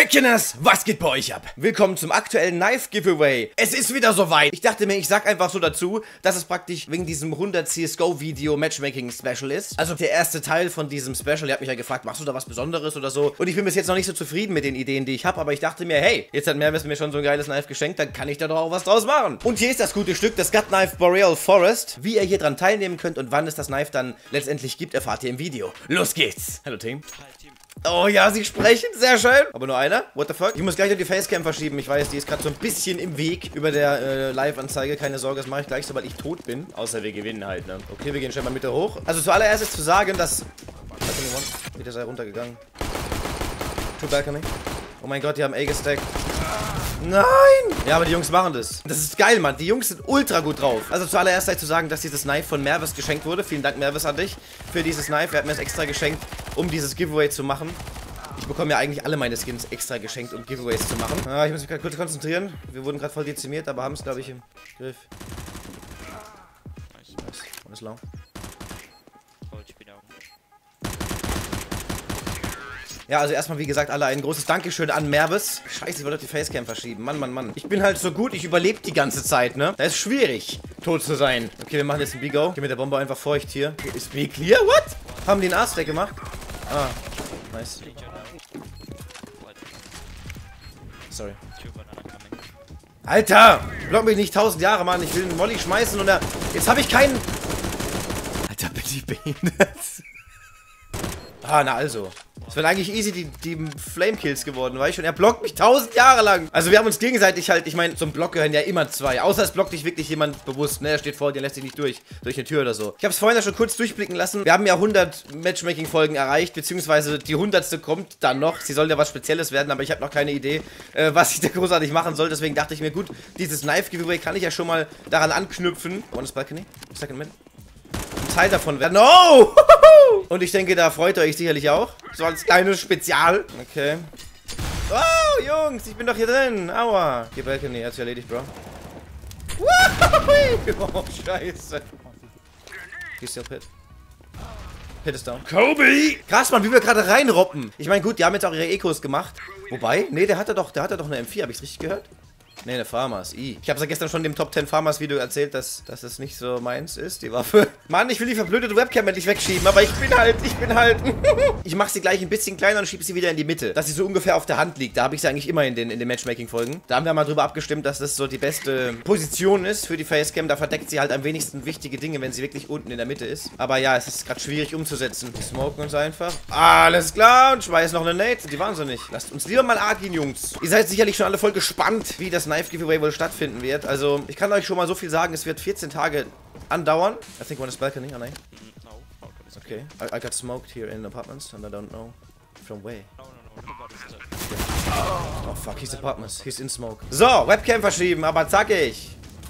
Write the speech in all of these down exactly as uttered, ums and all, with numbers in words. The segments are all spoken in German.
Mäckcheners, was geht bei euch ab? Willkommen zum aktuellen Knife Giveaway. Es ist wieder soweit. Ich dachte mir, ich sag einfach so dazu, dass es praktisch wegen diesem hundert C S G O Video Matchmaking Special ist. Also der erste Teil von diesem Special. Ihr habt mich ja gefragt, machst du da was Besonderes oder so? Und ich bin bis jetzt noch nicht so zufrieden mit den Ideen, die ich habe. Aber ich dachte mir, hey, jetzt hat Mervis mir schon so ein geiles Knife geschenkt, dann kann ich da doch auch was draus machen. Und hier ist das gute Stück, das Gut Knife Boreal Forest. Wie ihr hier dran teilnehmen könnt und wann es das Knife dann letztendlich gibt, erfahrt ihr im Video. Los geht's. Hallo Team. Oh ja, sie sprechen, sehr schön. Aber nur einer? What the fuck? Ich muss gleich noch die Facecam verschieben. Ich weiß, die ist gerade so ein bisschen im Weg über der äh, Live-Anzeige. Keine Sorge, das mache ich gleich, sobald ich tot bin. Außer wir gewinnen halt, ne? Okay, wir gehen schnell mal Mitte hoch. Also zuallererst ist zu sagen, dass... Wieder sei runtergegangen. To balcony. Oh mein Gott, die haben A gestackt. Nein! Ja, aber die Jungs machen das. Das ist geil, Mann. Die Jungs sind ultra gut drauf. Also zuallererst sei zu sagen, dass dieses Knife von Mervis geschenkt wurde. Vielen Dank, Mervis, an dich für dieses Knife. Er hat mir das extra geschenkt, um dieses Giveaway zu machen. Ich bekomme ja eigentlich alle meine Skins extra geschenkt, um Giveaways zu machen. Ah, ich muss mich gerade kurz konzentrieren. Wir wurden gerade voll dezimiert, aber haben es, glaube ich, im Griff. Nice. Nice. One is low. Ja, also erstmal, wie gesagt, alle ein großes Dankeschön an Mervis. Scheiße, ich wollte die Facecam verschieben. Mann, Mann, Mann. Ich bin halt so gut, ich überlebe die ganze Zeit, ne? Da ist schwierig, tot zu sein. Okay, wir machen jetzt ein B-Go. Geh mit der Bombe einfach feucht hier. Okay, ist B clear? What? Haben die einen A-Stack gemacht? Ah, nice. Sorry. Alter! Block mich nicht tausend Jahre, Mann. Ich will einen Molly schmeißen und er... Jetzt habe ich keinen... Alter, bin ich behindert? Ah, na also. Es wären eigentlich easy die, die Flame-Kills geworden, weißt du? Und er blockt mich tausend Jahre lang. Also wir haben uns gegenseitig halt, ich meine, zum Block gehören ja immer zwei. Außer es blockt dich wirklich jemand bewusst, ne? Er steht vor dir, lässt dich nicht durch, durch eine Tür oder so. Ich habe es vorhin ja schon kurz durchblicken lassen. Wir haben ja hundert Matchmaking-Folgen erreicht, beziehungsweise die hundertste kommt dann noch. Sie soll ja was Spezielles werden, aber ich habe noch keine Idee, äh, was ich da großartig machen soll. Deswegen dachte ich mir, gut, dieses Knife-Giveaway kann ich ja schon mal daran anknüpfen. One is balcony, second mid. Ein Teil davon werden. No! Und ich denke, da freut ihr euch sicherlich auch. So als kleines Spezial. Okay. Oh, Jungs, ich bin doch hier drin. Aua. Geh Balcony, hat sich erledigt, Bro. Oh, scheiße. He's still pit. Pit is down. Kobe! Krass, Mann, wie wir gerade reinroppen. Ich meine, gut, die haben jetzt auch ihre Ecos gemacht. Wobei, nee, der hatte doch, der hatte doch eine M vier. Hab ich's richtig gehört? Ne, eine Farmers. I. Ich habe ja gestern schon im Top zehn Farmers Video erzählt, dass, dass es nicht so meins ist, die Waffe. Mann, ich will die verblödete Webcam endlich wegschieben, aber ich bin halt, ich bin halt... Ich mache sie gleich ein bisschen kleiner und schiebe sie wieder in die Mitte, dass sie so ungefähr auf der Hand liegt. Da habe ich sie eigentlich immer in den, in den Matchmaking-Folgen. Da haben wir mal drüber abgestimmt, dass das so die beste Position ist für die Facecam. Da verdeckt sie halt am wenigsten wichtige Dinge, wenn sie wirklich unten in der Mitte ist. Aber ja, es ist gerade schwierig umzusetzen. Wir smoken uns einfach. Alles klar, und schmeißen noch eine Nate. Sind die wahnsinnig. Lasst uns lieber mal A gehen, Jungs. Ihr seid sicherlich schon alle voll gespannt, wie das Knife-Giveaway wohl stattfinden wird. Also, ich kann euch schon mal so viel sagen, es wird vierzehn Tage andauern. I think one is balcony, oh nein. Okay, I, I got smoked here in apartments and I don't know from where. Oh fuck, he's apartments, he's in smoke. So, Webcam verschieben, aber zackig.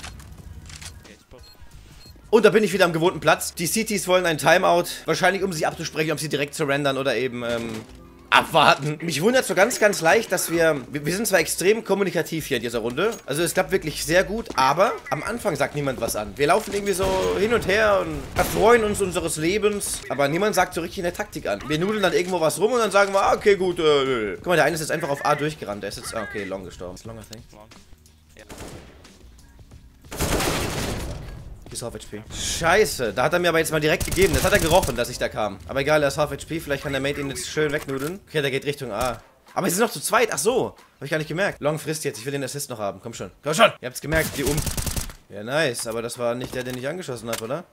Und da bin ich wieder am gewohnten Platz. Die C Ts wollen ein Timeout, wahrscheinlich um sich abzusprechen, ob sie direkt surrendern oder eben, ähm... abwarten. Mich wundert so ganz, ganz leicht, dass wir... Wir sind zwar extrem kommunikativ hier in dieser Runde. Also es klappt wirklich sehr gut, aber am Anfang sagt niemand was an. Wir laufen irgendwie so hin und her und erfreuen uns unseres Lebens, aber niemand sagt so richtig eine Taktik an. Wir nudeln dann irgendwo was rum und dann sagen wir, ah, okay, gut, äh, guck mal, der eine ist jetzt einfach auf A durchgerannt. Der ist jetzt... Ah, okay, long gestorben. It's long, I think. Long. Yeah. Ist Half H P. Scheiße, da hat er mir aber jetzt mal direkt gegeben. Das hat er gerochen, dass ich da kam. Aber egal, er ist Half H P. Vielleicht kann der Mate ihn jetzt schön wegnudeln. Okay, der geht Richtung A. Aber sie sind noch zu zweit. Ach so. Hab ich gar nicht gemerkt. Long frisst jetzt. Ich will den Assist noch haben. Komm schon. Komm schon. Ihr habt's gemerkt. Geh um. Ja, nice. Aber das war nicht der, den ich angeschossen habe, oder?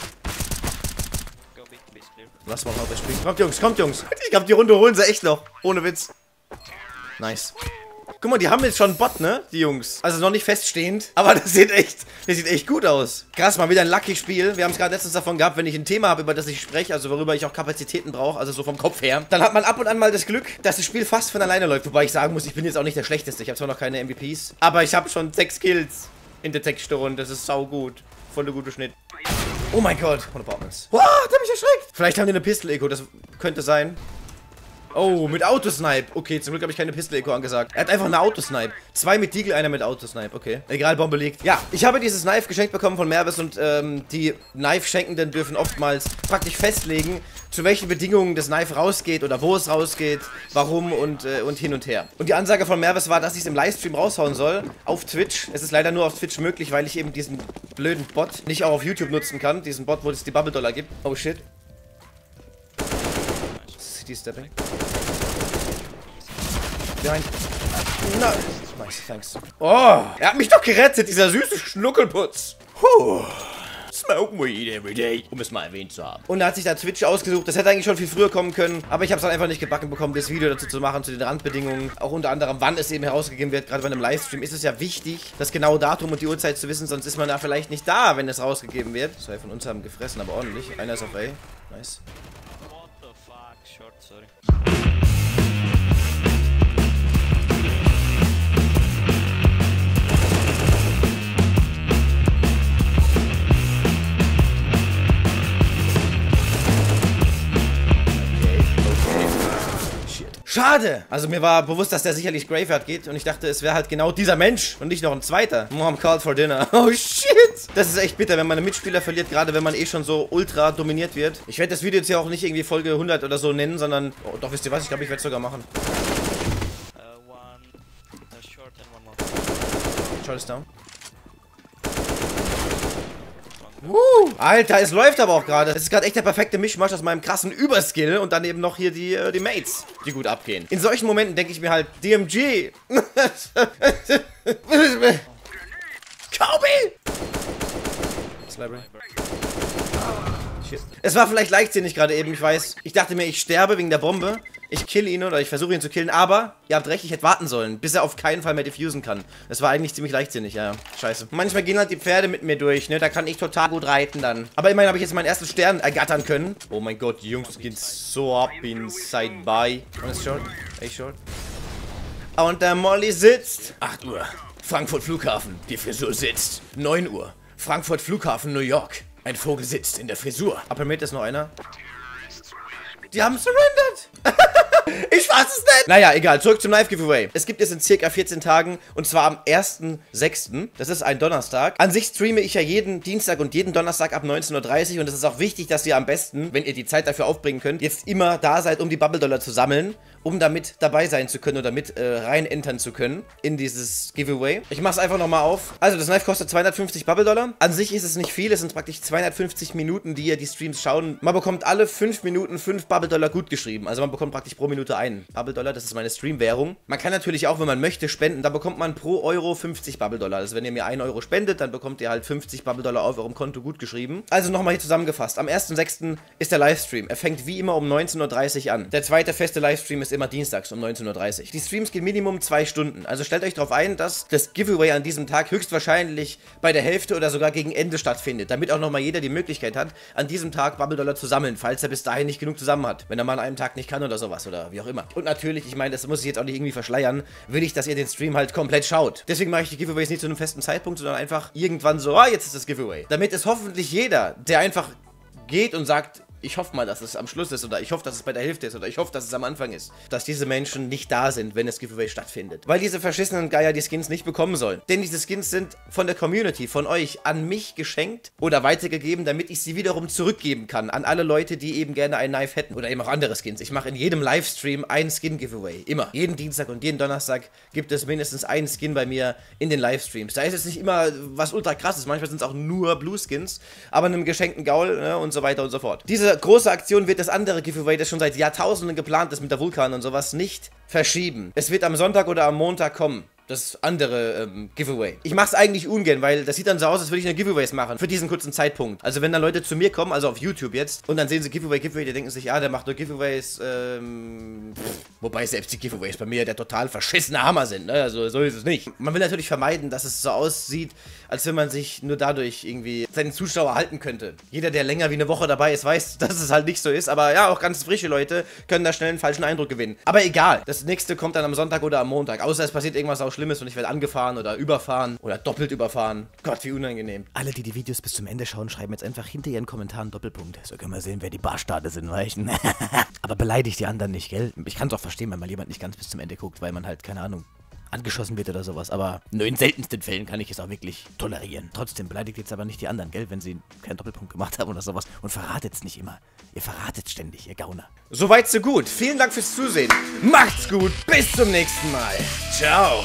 Lass mal Half H P. Kommt, Jungs. Kommt, Jungs. Ich glaube, die Runde holen sie echt noch. Ohne Witz. Nice. Guck mal, die haben jetzt schon einen Bot, ne? Die Jungs. Also noch nicht feststehend. Aber das sieht echt, das sieht echt gut aus. Krass, mal wieder ein Lucky-Spiel. Wir haben es gerade letztens davon gehabt, wenn ich ein Thema habe, über das ich spreche, also worüber ich auch Kapazitäten brauche, also so vom Kopf her, dann hat man ab und an mal das Glück, dass das Spiel fast von alleine läuft. Wobei ich sagen muss, ich bin jetzt auch nicht der Schlechteste. Ich habe zwar noch keine M V Ps, aber ich habe schon sechs Kills in der Textstunde. Das ist sau gut. Voll der gute Schnitt. Oh mein Gott. Von Apartments. Wow, der hat mich erschreckt. Vielleicht haben die eine Pistol-Eco. Das könnte sein. Oh, mit Autosnipe. Okay, zum Glück habe ich keine Pistol-Echo angesagt. Er hat einfach eine Autosnipe. Zwei mit Deagle, einer mit Autosnipe. Okay. Egal, Bombe liegt. Ja, ich habe dieses Knife geschenkt bekommen von Mervis und ähm, die Knife-Schenkenden dürfen oftmals praktisch festlegen, zu welchen Bedingungen das Knife rausgeht oder wo es rausgeht, warum und, äh, und hin und her. Und die Ansage von Mervis war, dass ich es im Livestream raushauen soll auf Twitch. Es ist leider nur auf Twitch möglich, weil ich eben diesen blöden Bot nicht auch auf YouTube nutzen kann. Diesen Bot, wo es die Bubble-Dollar gibt. Oh shit. City Stepping. Behind. Nice. Nice, thanks. Oh, er hat mich doch gerettet, dieser süße Schnuckelputz. Puh. Smoke weed every day, um es mal erwähnt zu haben. Und er hat sich da Twitch ausgesucht. Das hätte eigentlich schon viel früher kommen können. Aber ich habe es dann einfach nicht gebacken bekommen, das Video dazu zu machen, zu den Randbedingungen. Auch unter anderem, wann es eben herausgegeben wird. Gerade bei einem Livestream ist es ja wichtig, das genaue Datum und die Uhrzeit zu wissen. Sonst ist man da vielleicht nicht da, wenn es rausgegeben wird. Zwei von uns haben gefressen, aber ordentlich. Einer ist auf A. Nice. What the fuck? Short, sorry. Schade! Also mir war bewusst, dass der sicherlich Graveyard geht und ich dachte, es wäre halt genau dieser Mensch und nicht noch ein zweiter. Mom called for dinner. Oh shit! Das ist echt bitter, wenn man einen Mitspieler verliert, gerade wenn man eh schon so ultra dominiert wird. Ich werde das Video jetzt ja auch nicht irgendwie Folge hundert oder so nennen, sondern... Oh, doch, wisst ihr was? Ich glaube, ich werde es sogar machen. Uh, one, uh, short and one more. Short is down. Uh, Alter, es läuft aber auch gerade. Es ist gerade echt der perfekte Mischmasch aus meinem krassen Überskill und dann eben noch hier die, äh, die Mates, die gut abgehen. In solchen Momenten denke ich mir halt, D M G. Kobe! Library. Shit. Es war vielleicht leichtsinnig gerade eben, ich weiß. Ich dachte mir, ich sterbe wegen der Bombe. Ich kill ihn oder ich versuche ihn zu killen, aber ihr habt recht, ich hätte warten sollen, bis er auf keinen Fall mehr diffusen kann. Das war eigentlich ziemlich leichtsinnig, ja, scheiße. Manchmal gehen halt die Pferde mit mir durch, ne, da kann ich total gut reiten dann. Aber immerhin habe ich jetzt meinen ersten Stern ergattern können. Oh mein Gott, die Jungs gehen so ab inside by. Und ist short, ey short. Und der Molly sitzt. acht Uhr, Frankfurt Flughafen, die Frisur sitzt. neun Uhr, Frankfurt Flughafen, New York. Ein Vogel sitzt in der Frisur. Upper Mid ist noch einer. Die haben surrendered. Ich weiß es nicht. Naja, egal. Zurück zum Live-Giveaway. Es gibt es in circa vierzehn Tagen und zwar am ersten sechsten Das ist ein Donnerstag. An sich streame ich ja jeden Dienstag und jeden Donnerstag ab neunzehn Uhr dreißig und es ist auch wichtig, dass ihr am besten, wenn ihr die Zeit dafür aufbringen könnt, jetzt immer da seid, um die Bubble-Dollar zu sammeln, um damit dabei sein zu können oder mit äh, rein entern zu können in dieses Giveaway. Ich mache es einfach nochmal auf. Also das Knife kostet zweihundertfünfzig Bubble-Dollar. An sich ist es nicht viel, es sind praktisch zweihundertfünfzig Minuten, die ihr die Streams schauen. Man bekommt alle fünf Minuten fünf Bubble-Dollar gut geschrieben. Also man bekommt praktisch pro Minute einen Bubble-Dollar, das ist meine Stream-Währung. Man kann natürlich auch, wenn man möchte, spenden. Da bekommt man pro Euro fünfzig Bubble-Dollar. Also wenn ihr mir einen Euro spendet, dann bekommt ihr halt fünfzig Bubble-Dollar auf eurem Konto gut geschrieben. Also nochmal hier zusammengefasst. Am ersten sechsten ist der Livestream. Er fängt wie immer um neunzehn Uhr dreißig an. Der zweite feste Livestream ist immer dienstags um neunzehn Uhr dreißig. Die Streams gehen Minimum zwei Stunden. Also stellt euch darauf ein, dass das Giveaway an diesem Tag höchstwahrscheinlich bei der Hälfte oder sogar gegen Ende stattfindet. Damit auch nochmal jeder die Möglichkeit hat, an diesem Tag Bubble-Dollar zu sammeln, falls er bis dahin nicht genug zusammen hat. Wenn er mal an einem Tag nicht kann oder sowas oder wie auch immer. Und natürlich, ich meine, das muss ich jetzt auch nicht irgendwie verschleiern, will ich, dass ihr den Stream halt komplett schaut. Deswegen mache ich die Giveaways nicht zu einem festen Zeitpunkt, sondern einfach irgendwann so, ah, jetzt ist das Giveaway. Damit es hoffentlich jeder, der einfach geht und sagt, ich hoffe mal, dass es am Schluss ist oder ich hoffe, dass es bei der Hälfte ist oder ich hoffe, dass es am Anfang ist, dass diese Menschen nicht da sind, wenn das Giveaway stattfindet. Weil diese verschissenen Geier die Skins nicht bekommen sollen. Denn diese Skins sind von der Community, von euch, an mich geschenkt oder weitergegeben, damit ich sie wiederum zurückgeben kann an alle Leute, die eben gerne ein Knife hätten oder eben auch andere Skins. Ich mache in jedem Livestream ein Skin-Giveaway. Immer. Jeden Dienstag und jeden Donnerstag gibt es mindestens einen Skin bei mir in den Livestreams. Da ist es nicht immer was ultra krasses, manchmal sind es auch nur Blue-Skins, aber einem geschenkten Gaul, ne, und so weiter und so fort. Diese große Aktion wird das andere Giveaway, das schon seit Jahrtausenden geplant ist mit der Vulkan und sowas, nicht verschieben. Es wird am Sonntag oder am Montag kommen. Das andere ähm, Giveaway. Ich mache es eigentlich ungern, weil das sieht dann so aus, als würde ich eine Giveaways machen. Für diesen kurzen Zeitpunkt. Also wenn dann Leute zu mir kommen, also auf YouTube jetzt, und dann sehen sie Giveaway, Giveaway, die denken sich, ja, der macht nur Giveaways, ähm... Pff, wobei selbst die Giveaways bei mir der total verschissene Hammer sind, ne? Also so ist es nicht. Man will natürlich vermeiden, dass es so aussieht, als wenn man sich nur dadurch irgendwie seinen Zuschauer halten könnte. Jeder, der länger wie eine Woche dabei ist, weiß, dass es halt nicht so ist. Aber ja, auch ganz frische Leute können da schnell einen falschen Eindruck gewinnen. Aber egal. Das nächste kommt dann am Sonntag oder am Montag. Außer es passiert irgendwas auch Schlimmes. schlimm ist und ich werde angefahren oder überfahren oder doppelt überfahren. Gott, wie unangenehm. Alle, die die Videos bis zum Ende schauen, schreiben jetzt einfach hinter ihren Kommentaren Doppelpunkt. So können wir sehen, wer die Barstade sind, weißt du? Aber beleidigt die anderen nicht, gell? Ich kann es auch verstehen, wenn mal jemand nicht ganz bis zum Ende guckt, weil man halt, keine Ahnung, angeschossen wird oder sowas, aber nur in seltensten Fällen kann ich es auch wirklich tolerieren. Trotzdem beleidigt jetzt aber nicht die anderen, gell, wenn sie keinen Doppelpunkt gemacht haben oder sowas und verratet's nicht immer. Ihr verratet ständig, ihr Gauner. Soweit so gut. Vielen Dank fürs Zusehen. Macht's gut. Bis zum nächsten Mal. Ciao.